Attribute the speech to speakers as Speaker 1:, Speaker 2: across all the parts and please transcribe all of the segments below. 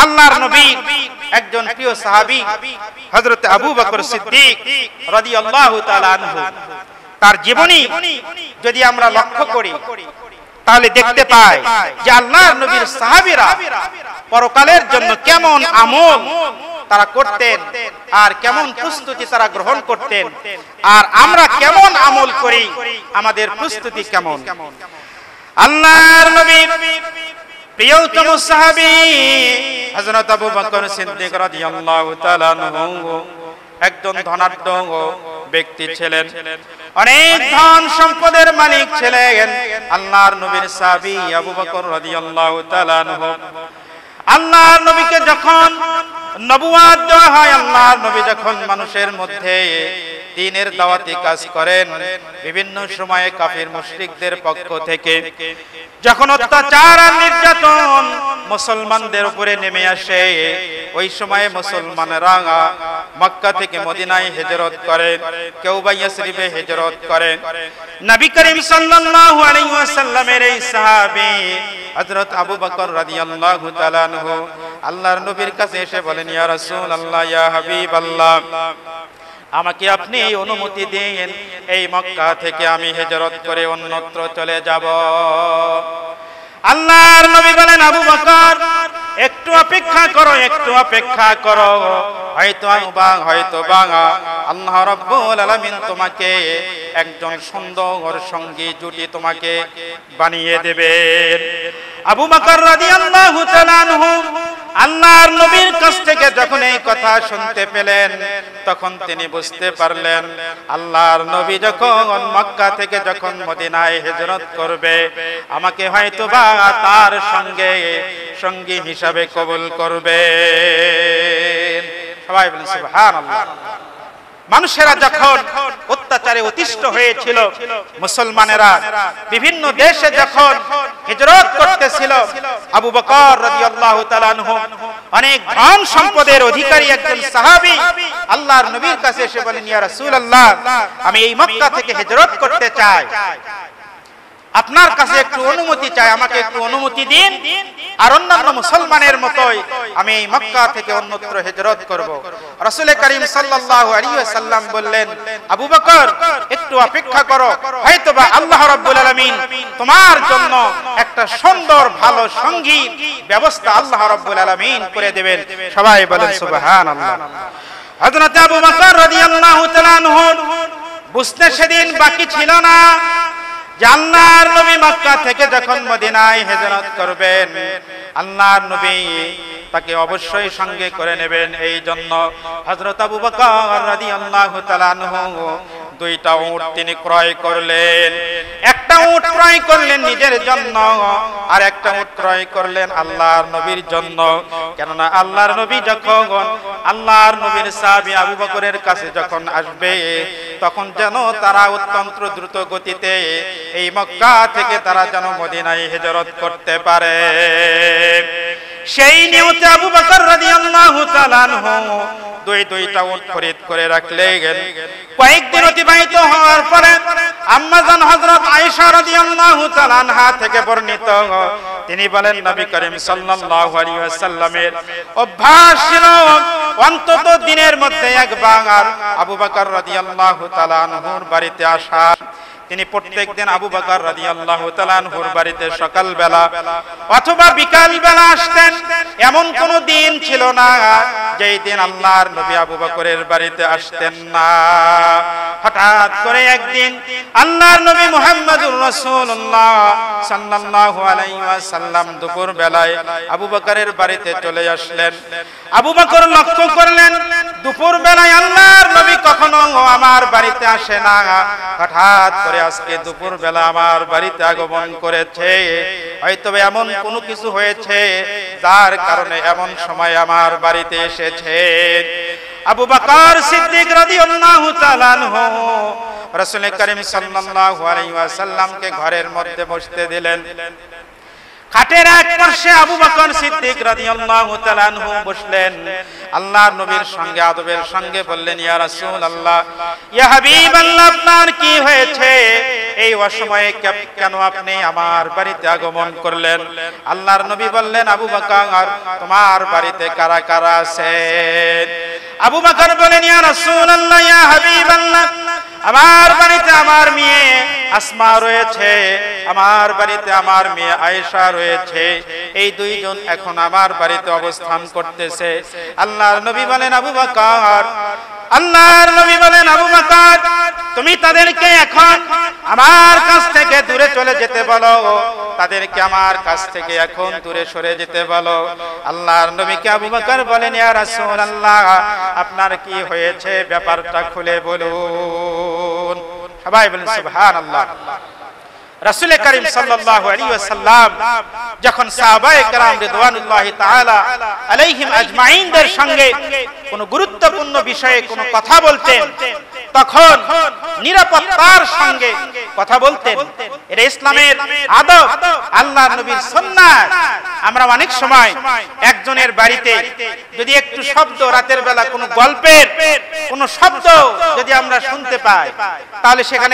Speaker 1: আল্লাহর নবীর একজন প্রিয় সাহাবী হযরত আবু বকর সিদ্দিক রাদিয়াল্লাহু তাআলা আনহু, তার জীবনী যদি আমরা লক্ষ্য করি তাহলে দেখতে পাই যে আল্লাহর নবীর সাহাবীরা পরকালের জন্য কেমন আমল তারা করতেন আর কেমন প্রস্তুতি তারা গ্রহণ করতেন, আর আমরা কেমন আমল করি, আমাদের প্রস্তুতি কেমন। আল্লাহর নবীর প্রিয়তম সাহাবী হযরত আবু বকর সিদ্দিক রাদিয়াল্লাহু তাআলা আনহু একজন ধনাঢ্য ব্যক্তি ছিলেন, অনেক ধন সম্পদের মালিক ছিলেন। আল্লাহর নবীর সাহাবী আবু বকর রাদিয়াল্লাহু তাআলা আনহু আল্লাহর নবীকে যখন নবুয়ত দেওয়া হয়, আল্লাহর নবী যখন মানুষের মধ্যে দ্বীনের দাওয়াতি কাজ করেন, বিভিন্ন সময়ে কাফির মুশরিকদের পক্ষ থেকে যখন অত্যাচার আর নির্যাতন মুসলমানদের উপরে নেমে আসে, ওই সময়ে মুসলমানেরা মক্কা থেকে মদিনায় হিজরত করেন, কেউ বা ইয়াসরিবে হিজরত করেন। নবী করিম সাল্লাল্লাহু আলাইহি ওয়াসাল্লামের এই সাহাবী হযরত আবু বকর রাদিয়াল্লাহু তাআলা আনহু আল্লাহর নবীর কাছে এসে বলেন, ইয়া রাসূলুল্লাহ, ইয়া হাবিবাল্লাহ, আমাকে আপনি অনুমতি দিন, এই মক্কা থেকে আমি হিজরত করে অন্যত্র চলে যাব। আল্লাহর নবী বলেন, আবু বকর একটু অপেক্ষা করো, একটু অপেক্ষা করো, হয়তো আল্লাহ রাব্বুল আলামিন তোমাকে একজন সুন্দর সঙ্গী জুটি তোমাকে বানিয়ে দেবেন। আবু বকর রাদিয়াল্লাহু তাআলা আনহু আল্লাহর নবীর কাছ থেকে যখন এই কথা শুনতে পেলেন, তখন তিনি বুঝতে পারলেন আল্লাহর নবী যখন মক্কা থেকে যখন মদিনায় হিজরত করবে, আমাকে হয়তো বা তার সঙ্গী হিসাবে কবুল করবে। সবাই বলেন সুবহানাল্লাহ। মানুষেরা যখন অত্যাচারে অতিষ্ঠ হয়েছিল, মুসলমানেরা বিভিন্ন দেশে যখন হিজরত করতেছিল, আবু বকর রাদিয়াল্লাহু তাআলা আনহু অনেক ধন সম্পদের অধিকারী একজন সাহাবী আল্লাহর নবীর কাছে এসে বলেন, ইয়া রাসূলুল্লাহ, আমি এই মক্কা থেকে হিজরত করতে চাই, আপনার কাছে একটু অনুমতি চাই, আমাকে একটু অনুমতি দিন, আর অন্যান্য মুসলমানের মতোই আমি এই মক্কা থেকে অন্যত্র হিজরত করব। রাসূল করিম সাল্লাল্লাহু আলাইহি ওয়াসাল্লাম বললেন, আবু বকর একটু অপেক্ষা করো, হয়তোবা আল্লাহ রাব্বুল আলামিন তোমার জন্য একটা সুন্দর ভালো সঙ্গী ব্যবস্থা আল্লাহ রাব্বুল আলামিন করে দেবেন। সবাই বলেন সুবহানাল্লাহ। হযরত আবু বকর রাদিয়াল্লাহু তাআলা আনহু বুঝতে সেদিন বাকি ছিল না যে আল্লাহর নবী মক্কা থেকে যখন মদিনায় হিজরত করবেন, আল্লাহর নবী তাকে অবশ্যই সঙ্গে করে নেবেন। এই জন্য হযরত আবু বকর রাদিয়াল্লাহু তাআলা আনহু দুইটা উট তিনি ক্রয় করলেন। একটা উট ক্রয় করলেন নিজের জন্য, আর একটা উট ক্রয় করলেন আল্লাহর নবীর জন্য। কেননা আল্লাহর নবী যখন আল্লাহর নবীর সাহাবী আবু বকরের কাছে যখন আসবে, তখন যেন তারা অত্যন্ত দ্রুত গতিতে এই মক্কা থেকে তারা যেন মদিনায় হিজরত করতে পারে। সেই নিয়তে আবু বকর রাদিয়াল্লাহু তাআলা আনহু দুইটা উট খরিদ করে রাখলেন। কয়েকদিন অতিবাহিত হওয়ার পরে আম্মা জান হযরত আয়েশা রাদিয়াল্লাহু তাআলা আনহা থেকে বর্ণিত, তিনি বলেন, নবী করিম সাল্লাল্লাহু আলাইহি ওয়াসাল্লামের অভ্যাস ছিল অন্তত দিনের মধ্যে একবার আবু বকর রাদিয়াল্লাহু তাআলা আনহুর বাড়িতে আসা। তিনি প্রত্যেকদিন আবু বকর রাদিয়াল্লাহু তাআলা আনহুর বাড়িতে সকাল বেলা অথবা বিকাল বেলা আসতেন। এমন কোন দিন ছিল না যেই দিন আল্লাহর নবী আবু বকরের বাড়িতে আসতেন না। হঠাৎ করে একদিন আল্লাহর নবী মুহাম্মদুর রাসূলুল্লাহ সাল্লাল্লাহু আলাইহি ওয়াসাল্লাম দুপুর বেলায় আবু বকরের বাড়িতে চলে আসলেন। আবু বকর লক্ষ্য করলেন দুপুর বেলায় আল্লাহর নবী কখনো আমার বাড়িতে আসে না, হঠাৎ করে আজকে দুপুর বেলা আমার বাড়িতে আগমন করেছে, হয়তো এমন কোনো কিছু হয়েছে যার কারণে এমন সময় আমার বাড়িতে এসেছে। আবু বকর সিদ্দিক রাদিয়াল্লাহু তাআলা আনহু রাসূল করিম সাল্লাল্লাহু আলাইহি ওয়াসাল্লামকে ঘরের মধ্যে বসতে দিলেন। খাটের এক পাশে আবু বকর সিদ্দিক রাদিয়াল্লাহু তাআলা আনহু বসলেন। আল্লাহর নবীর সঙ্গে আদবের সঙ্গে বললেন, ইয়া রাসূলুল্লাহ, ইয়া হাবিবাল্লাহ, আপনার কি হয়েছে? এই অসময়ে কেন আপনি আমার বাড়িতে আগমন করলেন? আল্লাহর নবী বললেন, আবু বকর, তোমার বাড়িতে কারা কারা আছেন? আবু বকর বলেন, ইয়া রাসূলুল্লাহ, ইয়া হাবিবাল্লাহ, আমার বাড়িতে আমার মেয়ে আসমা রয়েছে, আমার বাড়িতে আমার মেয়ে আয়েশা রয়েছে। এই দুইজন এখন আমার বাড়িতে অবস্থান করতেছে। আল্লাহর নবী বলেন, আবু বকর, আল্লাহর নবী বলেন, আবু বকর, তুমি তাদেরকে এখন আমার কাছ থেকে দূরে চলে যেতে বলো, তাদেরকে আমার কাছ থেকে এখন দূরে সরে যেতে বলো। আল্লাহর নবীকে আবু বকর বলেন, ইয়া রাসূলুল্লাহ, আপনার কি হয়েছে, ব্যাপারটা খুলে বলুন। সবাই বলেন সুবহানাল্লাহ। রাসূল করিম সাল্লাল্লাহু আলাইহি ওয়াসাল্লাম যখন সাহাবায়ে কেরাম রিদওয়ানুল্লাহি তাআলা আলাইহিম আজমাইনদের সঙ্গে কোনো গুরুত্বপূর্ণ বিষয়ে কোনো কথা বলতেন, তখন নিরাপত্তার সঙ্গে কথা বলতেন। এটা ইসলামের আদব, আল্লাহর নবীর সুন্নাত। আমরা অনেক সময় একজনের বাড়িতে যদি একটু শব্দ, রাতের বেলা কোনো গল্পের কোনো শব্দ যদি আমরা শুনতে পাই, তাহলে সেখানে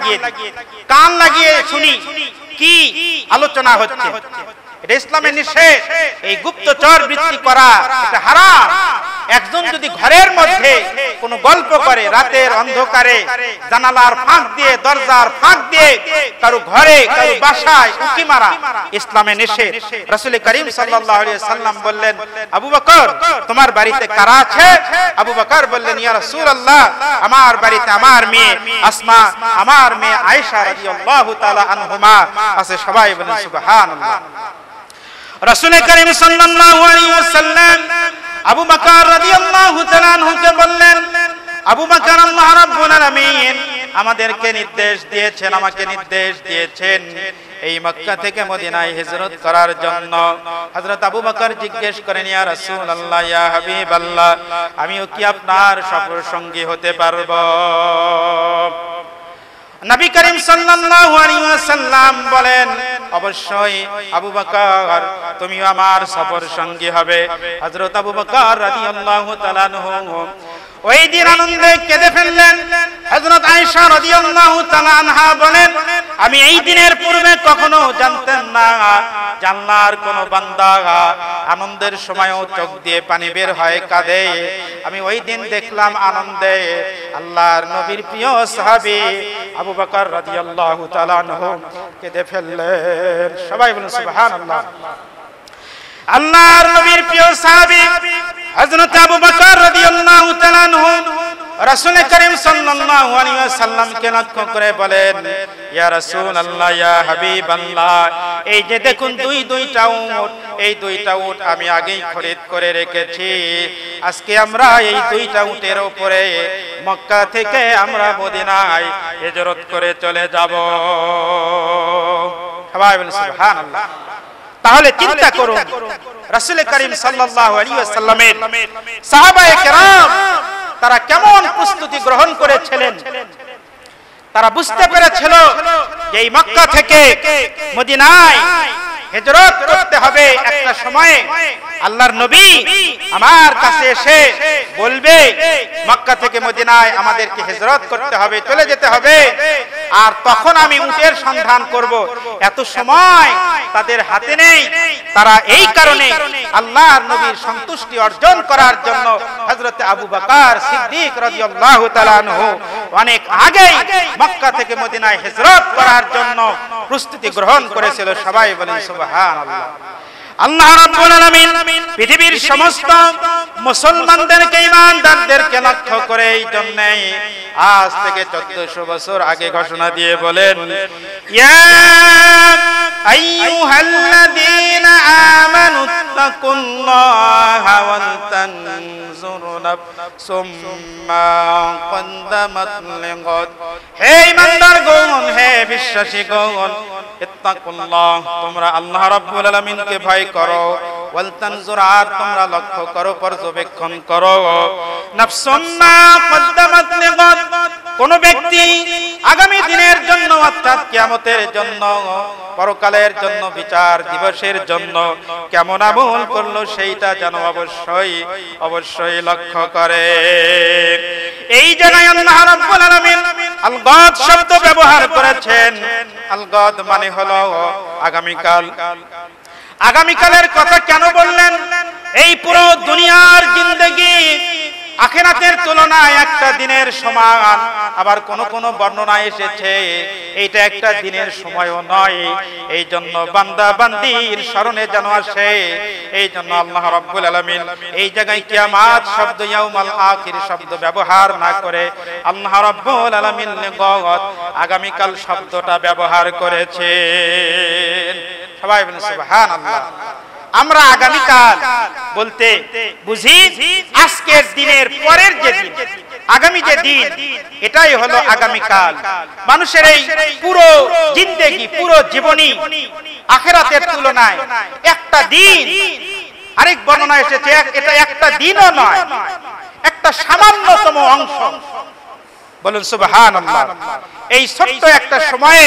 Speaker 1: কান লাগিয়ে শুনি কি আলোচনা হচ্ছে। এটা ইসলামের নিষেধ। এই গুপ্তচর বৃত্তি করা এটা হারাম। একজন যদি ঘরের মধ্যে কোনো গল্প করে, রাতের অন্ধকারে জানালার ফাঁক দিয়ে, দরজার ফাঁক দিয়ে কারো ঘরে, কারো বাসায় উকি মারা ইসলামের নিষেধ। রাসূল করিম সাল্লাল্লাহু আলাইহি ওয়াসাল্লাম বললেন, আবু বকর, তোমার বাড়িতে কারা আছে? আবু বকর বললেন, ইয়া রাসূলুল্লাহ, আমার বাড়িতে আমার মেয়ে আসমা, আমার মেয়ে আয়েশা রাদিয়াল্লাহু তাআলা আনহুমা আছে। সবাই বলেন সুবহানাল্লাহ। রাসূল করিম সাল্লাল্লাহু আলাইহি ওয়াসাল্লাম আবু বকর রাদিয়াল্লাহু তাআলা আনহুকে বললেন, আবু বকর, আল্লাহ রাব্বুল আলামিন আমাদেরকে নির্দেশ দিয়েছেন, আমাকে নির্দেশ দিয়েছেন এই মক্কা থেকে মদিনায় হিজরত করার জন্য। হযরত আবু বকর জিজ্ঞেস করেন, ইয়া রাসূলুল্লাহ, ইয়া হাবিবাল্লাহ, আমিও কি আপনার সফর সঙ্গী হতে পারবো? নবী করিম সাল্লাল্লাহু আলাইহি ওয়াসাল্লাম বলেন, অবশ্যই আবু বকর, তুমিও আমার সফর সঙ্গী হবে। হযরত আবু বকর রাদিয়াল্লাহু তাআলা আনহু ওই দিন আনন্দে কেঁদে ফেললেন। হযরত আয়েশা রাদিয়াল্লাহু তাআলা আনহা বলেন, আমি এই দিনের পূর্বে কখনো জানতাম না জান্নার কোন বান্দা আনন্দের সময়ও চোখ দিয়ে পানি বের হয়, কাঁদে। আমি ওই দিন দেখলাম আনন্দে আল্লাহর নবীর প্রিয় সাহাবী আবু বকর রাদিয়াল্লাহু তাআলা আনহু কেঁদে ফেললেন। সবাই বলুন সুবহানাল্লাহ। আল্লাহর নবীর প্রিয় সাহাবী হযরত আবু বকর রাদিয়াল্লাহু তাআলা আনহু রাসূল করিম সাল্লাল্লাহু আলাইহি ওয়াসাল্লামকে লক্ষ্য করে বলেন, ইয়া রাসূলুল্লাহ, ইয়া হাবিবাল্লাহ, এই যে দেখুন দুইটা উট, এই দুইটা উট আমি আগেই খরিদ করে রেখেছি। আজকে আমরা এই দুইটা উটের উপরে মক্কা থেকে আমরা মদিনায় হিজরত করে চলে যাব। সবাই বলেন সুবহানাল্লাহ। তাহলে চিন্তা করুন, রাসূল করিম সাল্লাল্লাহু আলাইহি ওয়াসাল্লামের সাহাবায়ে কেরাম তারা কেমন প্রস্তুতি গ্রহণ করেছিলেন। তারা বুঝতে পেরেছিল যে এই মক্কা থেকে মদিনায় হিজরত করতে হবে। একটা সময়ে আল্লাহর নবী আমার কাছে এসে বলবে, মক্কা থেকে মদিনায় আমাদেরকে হিজরত করতে হবে, চলে যেতে হবে, আর তখন আমি উটের সন্ধান করব। এত সময় তাদের হাতে নেই। তারা এই কারণে আল্লাহর নবীর সন্তুষ্টি অর্জন করার জন্য হযরত আবু বকর সিদ্দিক রাদিয়াল্লাহু তাআলা আনহু অনেক আগেই মক্কা থেকে মদিনায় হিজরত করার জন্য প্রস্তুতি গ্রহণ করেছিল। সবাই বলেন সুবহানাল্লাহ। আল্লাহ রাব্বুল আলামিন পৃথিবীর সমস্ত মুসলমানদেরকে, ঈমানদারদেরকে লক্ষ্য করে এই জন্য আজ থেকে 1400 বছর আগে ঘোষণা দিয়ে বলেন, ইয়া আইয়ুহাল্লাযীনা আমানুত্তাকুল্লাহা ওয়াল তানজুর নাফসুম মা কদ্দামাত লিগাদ। হে ঈমানদারগণ, হে বিশ্বাসীগণ, ইত্তাকুল্লাহ, তোমরা আল্লাহ রাব্বুল আলামিনকে ভয় করো, ওয়াল তানজুর, আর তোমরা লক্ষ্য করো, পর্যবেক্ষণ করো, নাফসুম মা কদ্দামাত লিগাদ, কোন ব্যক্তি আগামী দিনের জন্য অর্থাৎ কিয়ামতের জন্য, পরকালের জন্য, বিচার দিবসের জন্য কেমন আমল করলো সেইটা যেন অবশ্যই লক্ষ্য করে। এই জায়গায় আল্লাহ রাব্বুল আলামিন আল গাদ শব্দ ব্যবহার করেছেন। আল গাদ মানে হলো আগামীকাল। আগামীকালের কথা কেন বললেন? এই পুরো দুনিয়ার জিন্দেগি আখিরাতের তুলনায় একটা দিনের সমান। আবার কোন কোন বর্ণনায় এসেছে এইটা একটা দিনের সময়ও নয়। এই জন্য বান্দা বান্দির স্মরণে যেন আসে, এই জন্য আল্লাহ রাব্বুল আলামিন এই জায়গায় কিয়ামত শব্দ, ইয়াউমাল আখির শব্দ ব্যবহার না করে আল্লাহ রাব্বুল আলামিন লিগাত আগামীকাল শব্দটা ব্যবহার করেছেন। সবাই বলেন সুবহানাল্লাহ। আমরা আগামীকাল বলতে বুঝি আজকের দিনের পরের যে দিন, আগামী যে দিন, এটাই হলো আগামীকাল। মানুষের এই পুরো জিন্দেগি, পুরো জীবনী আখিরাতের তুলনায় একটা দিন। আরেক বর্ণনা এসেছে এটা একটা দিনও নয়, একটা সামান্যতম অংশ। বলুন সুবহানাল্লাহ। এই ছোট্ট একটা সময়ে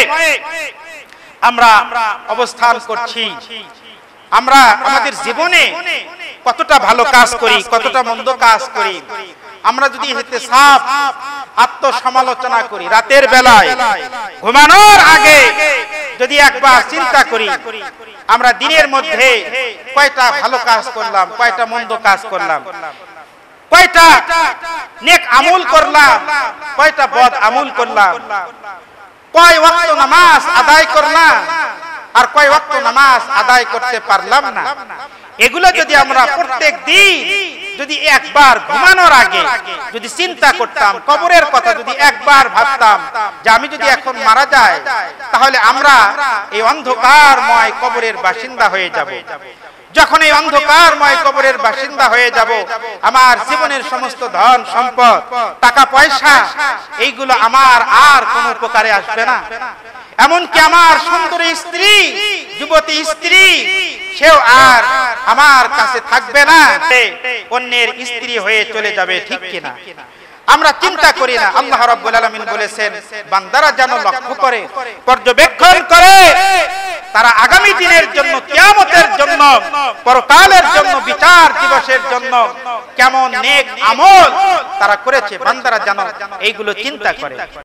Speaker 1: আমরা অবস্থান করছি। আমরা আমাদের জীবনে কতটা ভালো কাজ করি, কতটা মন্দ কাজ করি। আমরা যদি এতে সাফ আত্মসমালোচনা করি, রাতের বেলায় ঘুমানোর আগে যদি একবার চিন্তা করি আমরা দিনের মধ্যে কয়টা ভালো কাজ করলাম, কয়টা মন্দ কাজ করলাম, কয়টা নেক আমল করলাম, কয়টা বদ আমল করলাম, কয় ওয়াক্ত নামাজ আদায় করলাম আর কয় ওয়াক্ত নামাজ আদায় করতে পারলাম না। এগুলো যদি আমরা প্রত্যেক দিন যদি একবার ঘুমানোর আগে যদি চিন্তা করতাম, কবরের কথা যদি একবার ভাবতাম যে আমি যদি এখন মারা যাই তাহলে আমরা এই অন্ধকারময় কবরের বাসিন্দা হয়ে যাব। যখন এই অন্ধকারময় কবরের বাসিন্দা হয়ে যাব, আমার জীবনের সমস্ত ধন সম্পদ, টাকা পয়সা, এইগুলো আমার আর কোনো উপকারে আসবে না। এমনকি আমার সুন্দরী স্ত্রী, যুবতী স্ত্রী, সেও আর আমার কাছে থাকবে না, অন্যের স্ত্রী হয়ে চলে যাবে। ঠিক কিনা? আমরা চিন্তা করি না। আল্লাহ রাব্বুল আলামিন বলেছেন বান্দারা যেন লক্ষ্য করে, পর্যবেক্ষণ করে, তারা আগামী দিনের জন্য, কিয়ামতের জন্য, পরকালের জন্য, বিচার দিবসের জন্য কেমন নেক আমল তারা করেছে, বান্দারা যেন এইগুলো চিন্তা করে।